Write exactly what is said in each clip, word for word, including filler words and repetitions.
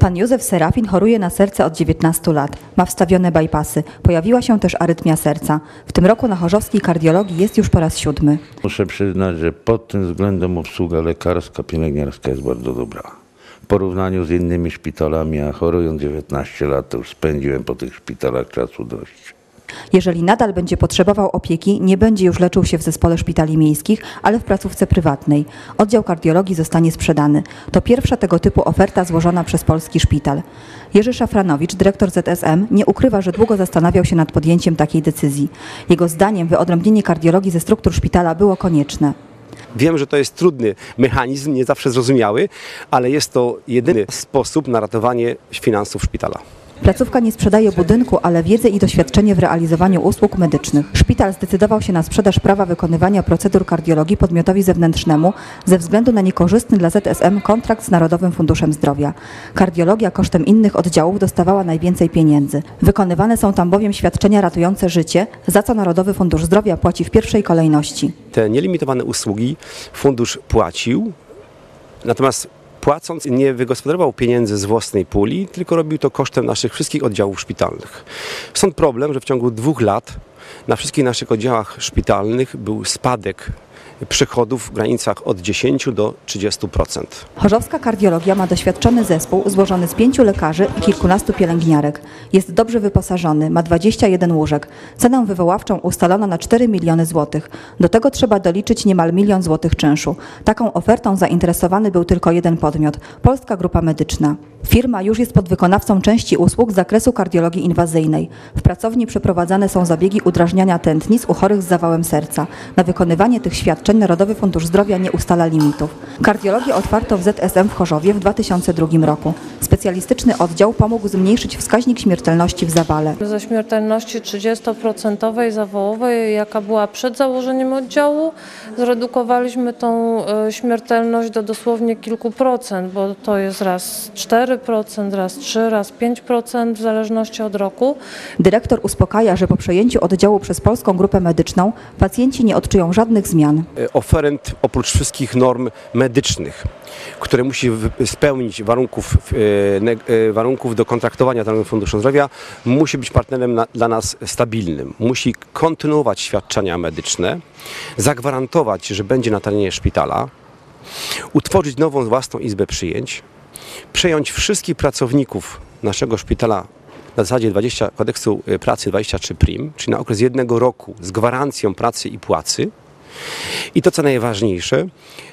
Pan Józef Serafin choruje na serce od dziewiętnastu lat. Ma wstawione bypassy. Pojawiła się też arytmia serca. W tym roku na chorzowskiej kardiologii jest już po raz siódmy. Muszę przyznać, że pod tym względem obsługa lekarska, pielęgniarska jest bardzo dobra. W porównaniu z innymi szpitalami, a chorując dziewiętnaście lat, to już spędziłem po tych szpitalach czasu dość. Jeżeli nadal będzie potrzebował opieki, nie będzie już leczył się w zespole szpitali miejskich, ale w placówce prywatnej. Oddział kardiologii zostanie sprzedany. To pierwsza tego typu oferta złożona przez polski szpital. Jerzy Szafranowicz, dyrektor Z S M, nie ukrywa, że długo zastanawiał się nad podjęciem takiej decyzji. Jego zdaniem wyodrębnienie kardiologii ze struktur szpitala było konieczne. Wiem, że to jest trudny mechanizm, nie zawsze zrozumiały, ale jest to jedyny sposób na ratowanie finansów szpitala. Placówka nie sprzedaje budynku, ale wiedzę i doświadczenie w realizowaniu usług medycznych. Szpital zdecydował się na sprzedaż prawa wykonywania procedur kardiologii podmiotowi zewnętrznemu ze względu na niekorzystny dla Z S M kontrakt z Narodowym Funduszem Zdrowia. Kardiologia kosztem innych oddziałów dostawała najwięcej pieniędzy. Wykonywane są tam bowiem świadczenia ratujące życie, za co Narodowy Fundusz Zdrowia płaci w pierwszej kolejności. Te nielimitowane usługi fundusz płacił, natomiast płacąc nie wygospodarował pieniędzy z własnej puli, tylko robił to kosztem naszych wszystkich oddziałów szpitalnych. Stąd problem, że w ciągu dwóch lat na wszystkich naszych oddziałach szpitalnych był spadek przychodów w granicach od dziesięciu do trzydziestu procent. Chorzowska kardiologia ma doświadczony zespół złożony z pięciu lekarzy i kilkunastu pielęgniarek. Jest dobrze wyposażony, ma dwadzieścia jeden łóżek. Cenę wywoławczą ustalono na cztery miliony złotych. Do tego trzeba doliczyć niemal milion złotych czynszu. Taką ofertą zainteresowany był tylko jeden podmiot – Polska Grupa Medyczna. Firma już jest podwykonawcą części usług z zakresu kardiologii inwazyjnej. W pracowni przeprowadzane są zabiegi udrażniania tętnic u chorych z zawałem serca. Na wykonywanie tych świadczeń Narodowy Fundusz Zdrowia nie ustala limitów. Kardiologię otwarto w Z S M w Chorzowie w dwa tysiące drugim roku. Specjalistyczny oddział pomógł zmniejszyć wskaźnik śmiertelności w zawale. Ze śmiertelności trzydziestoprocentowej zawałowej, jaka była przed założeniem oddziału, zredukowaliśmy tą śmiertelność do dosłownie kilku procent, bo to jest raz cztery procent, raz trzy procent, raz pięć procent w zależności od roku. Dyrektor uspokaja, że po przejęciu oddziału przez Polską Grupę Medyczną pacjenci nie odczują żadnych zmian. Oferent oprócz wszystkich norm medycznych, które musi spełnić warunków, warunków do kontraktowania Narodowym Funduszem Zdrowia, musi być partnerem na, dla nas stabilnym. Musi kontynuować świadczenia medyczne, zagwarantować, że będzie na terenie szpitala, utworzyć nową własną izbę przyjęć, przejąć wszystkich pracowników naszego szpitala na zasadzie dwudziestego kodeksu pracy dwadzieścia trzy prim, czyli na okres jednego roku z gwarancją pracy i płacy. I to, co najważniejsze,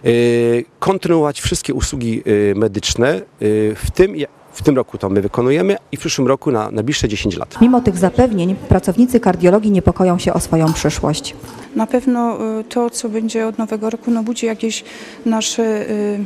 kontynuować wszystkie usługi medyczne, w tym, w tym roku to my wykonujemy i w przyszłym roku na najbliższe dziesięć lat. Mimo tych zapewnień pracownicy kardiologii niepokoją się o swoją przyszłość. Na pewno to, co będzie od nowego roku, no budzi jakieś nasze,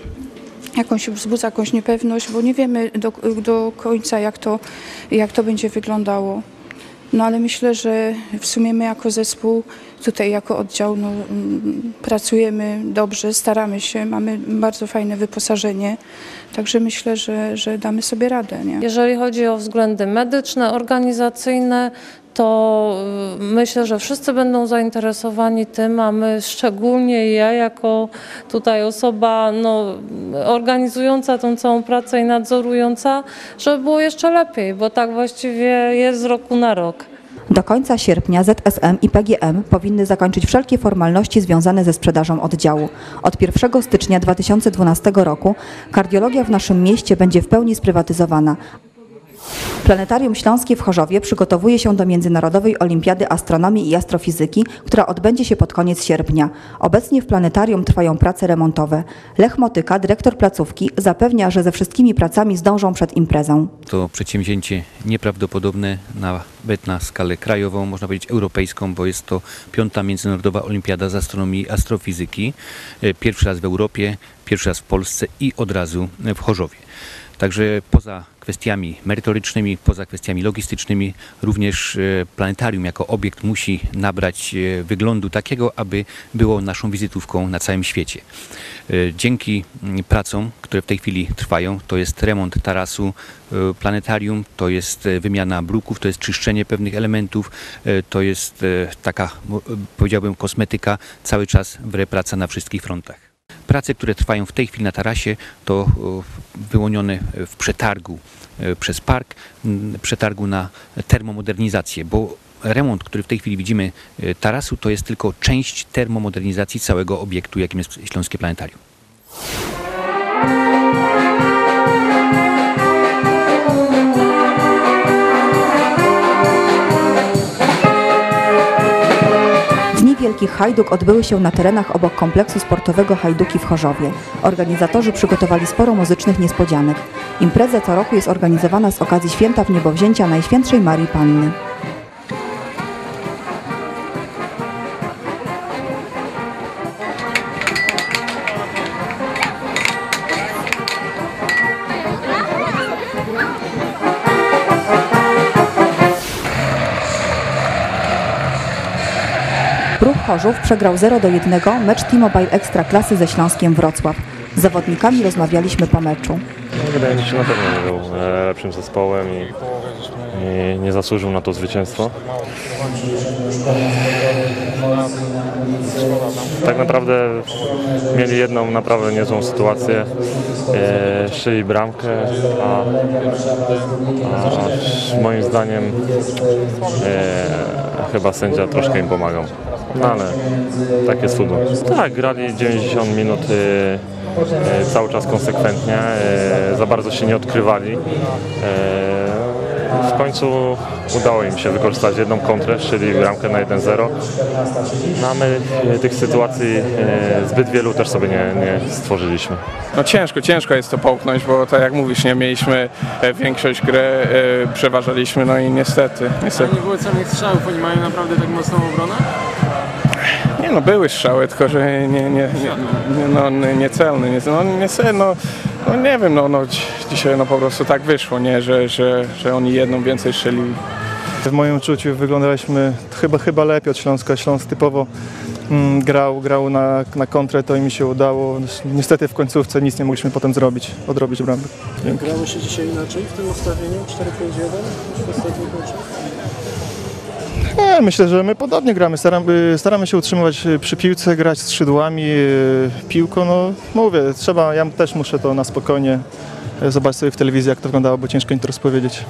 jakąś, wzbudza jakąś niepewność, bo nie wiemy do, do końca, jak to, jak to będzie wyglądało. No ale myślę, że w sumie my jako zespół, tutaj jako oddział no, pracujemy dobrze, staramy się, mamy bardzo fajne wyposażenie, także myślę, że, że damy sobie radę. Nie? Jeżeli chodzi o względy medyczne, organizacyjne, to myślę, że wszyscy będą zainteresowani tym, a my szczególnie ja jako tutaj osoba no, organizująca tą całą pracę i nadzorująca, żeby było jeszcze lepiej, bo tak właściwie jest z roku na rok. Do końca sierpnia Z S M i P G M powinny zakończyć wszelkie formalności związane ze sprzedażą oddziału. Od pierwszego stycznia dwa tysiące dwunastego roku kardiologia w naszym mieście będzie w pełni sprywatyzowana. Planetarium Śląskie w Chorzowie przygotowuje się do Międzynarodowej Olimpiady Astronomii i Astrofizyki, która odbędzie się pod koniec sierpnia. Obecnie w planetarium trwają prace remontowe. Lech Motyka, dyrektor placówki, zapewnia, że ze wszystkimi pracami zdążą przed imprezą. To przedsięwzięcie nieprawdopodobne nawet na skalę krajową, można powiedzieć europejską, bo jest to piąta Międzynarodowa Olimpiada z Astronomii i Astrofizyki. Pierwszy raz w Europie, pierwszy raz w Polsce i od razu w Chorzowie. Także poza kwestiami merytorycznymi, poza kwestiami logistycznymi, również planetarium jako obiekt musi nabrać wyglądu takiego, aby było naszą wizytówką na całym świecie. Dzięki pracom, które w tej chwili trwają, to jest remont tarasu planetarium, to jest wymiana bruków, to jest czyszczenie pewnych elementów, to jest taka, powiedziałbym, kosmetyka, cały czas w praca na wszystkich frontach. prace, które trwają w tej chwili na tarasie, to wyłonione w przetargu przez park, przetargu na termomodernizację, bo remont, który w tej chwili widzimy tarasu, to jest tylko część termomodernizacji całego obiektu, jakim jest Śląskie Planetarium. Dni Wielkich Hajduk odbyły się na terenach obok kompleksu sportowego Hajduki w Chorzowie. Organizatorzy przygotowali sporo muzycznych niespodzianek. Impreza co roku jest organizowana z okazji Święta Wniebowzięcia Najświętszej Marii Panny. Ruch Chorzów przegrał zero do jednego mecz T-Mobile Ekstraklasy ze Śląskiem Wrocław. Z zawodnikami rozmawialiśmy po meczu. Wydaje mi się, że na pewno nie był lepszym zespołem i, i nie zasłużył na to zwycięstwo. Tak naprawdę mieli jedną naprawdę niezłą sytuację, e, szyli bramkę, a, a moim zdaniem e, chyba sędzia troszkę im pomagał. No ale tak jest futbol. Tak, grali dziewięćdziesiąt minut e, e, cały czas konsekwentnie, e, za bardzo się nie odkrywali. E, w końcu udało im się wykorzystać jedną kontrę, czyli bramkę na jeden zero. No a my e, tych sytuacji e, zbyt wielu też sobie nie, nie stworzyliśmy. No ciężko, ciężko jest to połknąć, bo tak jak mówisz, nie mieliśmy e, większość gry, e, przeważaliśmy, no i niestety. niestety. Nie było celnych strzałów, oni mają naprawdę tak mocną obronę? Nie no, były strzały, tylko że nie, nie, nie, nie, no, niecelne, nie, no, nie, no, no nie wiem, no, no dzisiaj no po prostu tak wyszło, nie, że, że, że oni jedną więcej strzelili. W moim uczuciu wyglądaliśmy chyba, chyba lepiej od Śląska. Śląsk typowo mm, grał, grał na, na kontrę, to im się udało. Niestety w końcówce nic nie mogliśmy potem zrobić, odrobić bramek. Grało się dzisiaj inaczej w tym ustawieniu cztery pięć jeden niż w ostatnich meczach? Nie, myślę, że my podobnie gramy. Staramy, staramy się utrzymywać przy piłce, grać skrzydłami, piłką. No mówię, trzeba, ja też muszę to na spokojnie zobaczyć sobie w telewizji, jak to wyglądało, bo ciężko mi to rozpowiedzieć.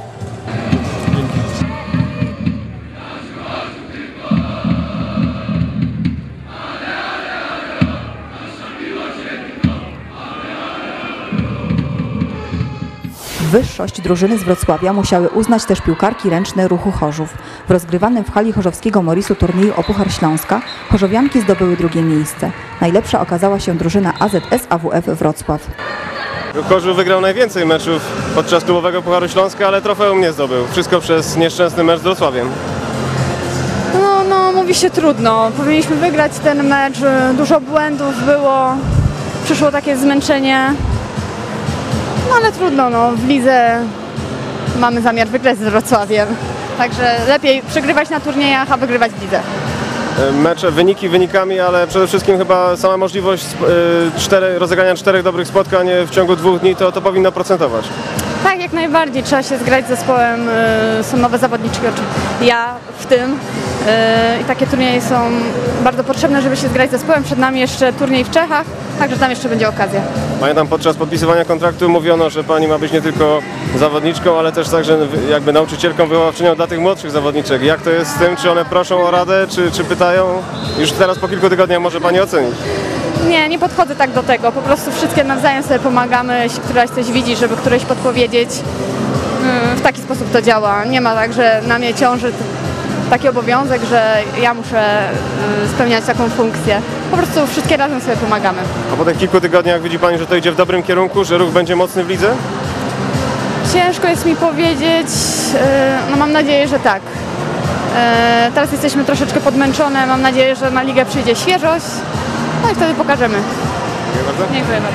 Wyższość drużyny z Wrocławia musiały uznać też piłkarki ręczne Ruchu Chorzów. W rozgrywanym w hali chorzowskiego Morisu turnieju o Puchar Śląska chorzowianki zdobyły drugie miejsce. Najlepsza okazała się drużyna A Z S A W F Wrocław. Chorzów wygrał najwięcej meczów podczas klubowego Pucharu Śląska, ale trofeum nie zdobył. Wszystko przez nieszczęsny mecz z Wrocławiem. No, no mówi się trudno. Powinniśmy wygrać ten mecz. Dużo błędów było. Przyszło takie zmęczenie. No ale trudno, no, w lidze mamy zamiar wygrać z Wrocławiem. Także lepiej przegrywać na turniejach, a wygrywać w lidze. Mecze, wyniki wynikami, ale przede wszystkim chyba sama możliwość cztery, rozegrania czterech dobrych spotkań w ciągu dwóch dni to, to powinno procentować. Tak, jak najbardziej. Trzeba się zgrać z zespołem. Są nowe zawodniczki, ja w tym. I takie turnieje są bardzo potrzebne, żeby się zgrać z zespołem. Przed nami jeszcze turniej w Czechach, także tam jeszcze będzie okazja. Pamiętam, podczas podpisywania kontraktu mówiono, że pani ma być nie tylko zawodniczką, ale też także jakby nauczycielką wychowawczynią dla tych młodszych zawodniczek. Jak to jest z tym? Czy one proszą o radę, czy, czy pytają? Już teraz po kilku tygodniach może pani ocenić. Nie, nie podchodzę tak do tego. Po prostu wszystkie nawzajem sobie pomagamy. Jeśli któraś coś widzi, żeby którejś podpowiedzieć. W taki sposób to działa. Nie ma tak, że na mnie ciąży taki obowiązek, że ja muszę spełniać taką funkcję. Po prostu wszystkie razem sobie pomagamy. A po tych kilku tygodniach widzi pani, że to idzie w dobrym kierunku, że Ruch będzie mocny w lidze? Ciężko jest mi powiedzieć. No mam nadzieję, że tak. Teraz jesteśmy troszeczkę podmęczone. Mam nadzieję, że na ligę przyjdzie świeżość. No i wtedy pokażemy. Dziękuję bardzo. Dziękuję bardzo.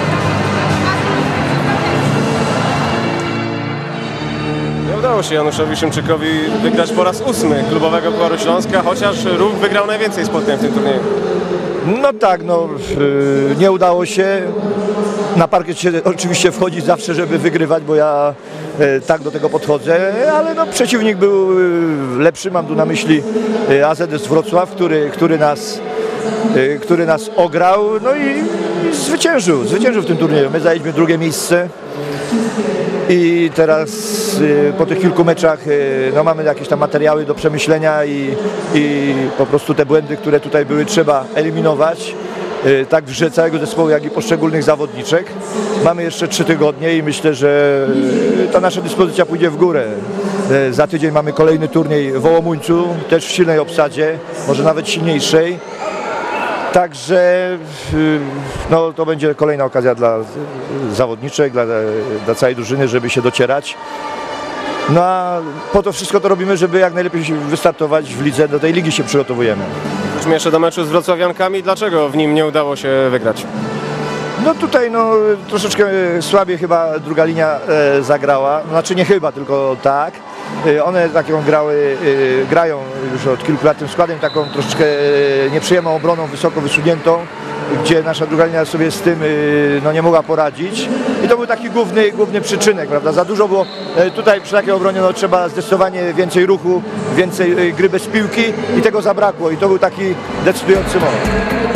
Nie udało się Januszowi Szymczykowi wygrać po raz ósmy klubowego Pucharu Śląska, chociaż Ruch wygrał najwięcej spotkań w tym turnieju. No tak, no nie udało się. Na parkiet się oczywiście wchodzi zawsze, żeby wygrywać, bo ja tak do tego podchodzę, ale no przeciwnik był lepszy, mam tu na myśli A Z S Wrocław, który, który nas y, który nas ograł, no i, i zwyciężył, zwyciężył w tym turnieju. My zajęliśmy drugie miejsce i teraz y, po tych kilku meczach y, no, mamy jakieś tam materiały do przemyślenia i, i po prostu te błędy, które tutaj były, trzeba eliminować. Tak w grze całego zespołu, jak i poszczególnych zawodniczek. Mamy jeszcze trzy tygodnie i myślę, że ta nasza dyspozycja pójdzie w górę. Za tydzień mamy kolejny turniej w Wołomuńcu, też w silnej obsadzie, może nawet silniejszej. Także no, to będzie kolejna okazja dla zawodniczek, dla, dla całej drużyny, żeby się docierać. No a po to wszystko to robimy, żeby jak najlepiej wystartować w lidze, do tej ligi się przygotowujemy. Wróćmy jeszcze do meczu z wrocławiankami. Dlaczego w nim nie udało się wygrać? No tutaj no, troszeczkę słabiej chyba druga linia e, zagrała, znaczy nie chyba, tylko tak. E, one taką grały, e, grają już od kilku lat tym składem, taką troszeczkę e, nieprzyjemną obroną, wysoko wysuniętą, gdzie nasza druga linia sobie z tym e, no, nie mogła poradzić. I to był taki główny, główny przyczynek, prawda? Za dużo było e, tutaj przy takiej obronie no, trzeba zdecydowanie więcej ruchu, więcej e, gry bez piłki i tego zabrakło i to był taki decydujący moment.